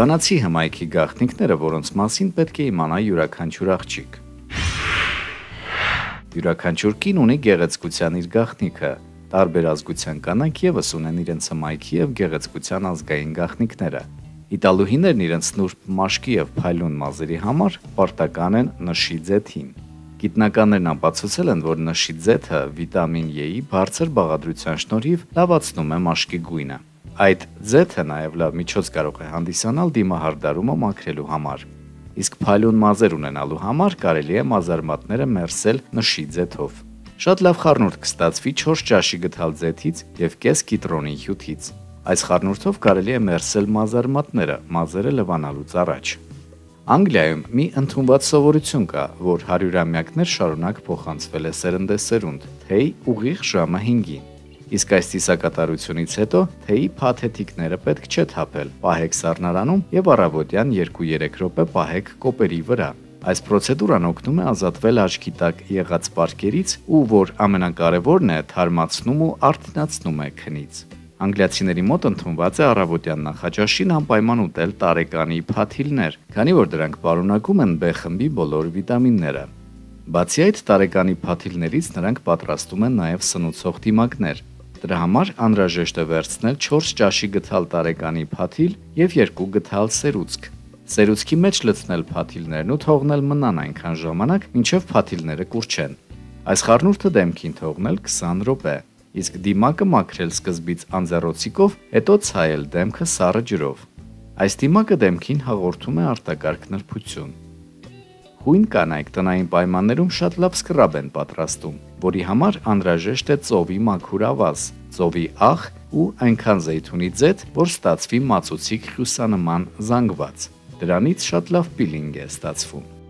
Վանացի հմայքի գաղտնիքները, որոնց մասին պետք է իմանա յուրաքանչյուր աղջիկ։ Յուրաքանչյուր կին ունի գեղեցկության իր գաղտնիքը։ Տարբեր ազգության կանայք ևս ունեն իրենց հմայքի եւ գեղեցկության ազգային գաղտնիքները։ Իտալուհիներն իրենց նուրբ մաշկի եւ փայլուն մազերի համար պարտական են նշի ձեթին։ Գիտնականներն ապացուցել են, որ նշի ձեթը վիտամին E-ի բարձր բաղադրության շնորհիվ լավացնում է մաշկի գույնը։ Այդ ձեթը նաև լավ միջոց կարող է հանդիսանալ դիմահարդարումը մաքրելու համար։ Իսկ փայլուն մազեր ունենալու համար կարելի է մազարմատները մերսել նշի ձեթով։ Շատ լավ խառնուրդ կստացվի 4 ճաշի գթալ ձեթից եւ կես կիտրոնի հյութից։ Այս խառնուրդով կարելի է մերսել մազարմատները մազերը լվանալուց առաջ։ Անգլիայում մի ընդունված սովորություն կա, որ հարյուրամյակներ շարունակ փոխանցվել է սերնդեսերունդ, թեյ ուղիղ ժամը 5-ին։ Իսկ այս ծիսակատարությունից հետո թեյի փաթեթիկները պետք չէ թափել, պահեք սառնարանում եւ առավոտյան 2-3 րոպե պահեք կոպերի վրա։ Այս պրոցեդուրան օգնում է ազատվել աչքի տակ եղած պարկերից ու որ ամենակարևորն է, թարմացնում ու արթնացնում է քնից։ Անգլիացիների մոտ ընդունված է առավոտյան նախաճաշին անպայման ուտել տարեկանի փաթիլներ, քանի որ դրանք պարունակում են B խմբի բոլոր վիտամինները։ Բացի այդ, տարեկանի փաթիլներից նրանք պատրաստում են նաև սնուցող դիմակներ։ Դրա համար անհրաժեշտ է վերցնել 4 ճաշի գթալ տարեկանի փաթիլ եւ 2 գթալ սերուցք։ Սերուցքի մեջ լցնել փաթիլներն ու թողնել մնան այնքան ժամանակ, մինչև փաթիլները կուրչեն։ Այս խառնուրդը դեմքին թողնել 20 րոպե, իսկ դիմակը մաքրել սկզբից անձեռոցիկով, հետո ցայել դեմքը սառը ջրով։ Այս դիմակը դեմքին հաղորդում է արտակարգ նրբություն։ Հույն կանայք տնային պայմաններում շատ լավ սկրաբ են պատրաստում, որի համար անհրաժեշտ է ծովի մաքուր ավազ, ծովի աղ ու այնքան զեյթունի ձեթ, որ ստացվի մածուցիկ հյուսանման զանգված։ Դրանից շատ լավ պիլինգ է ստացվում։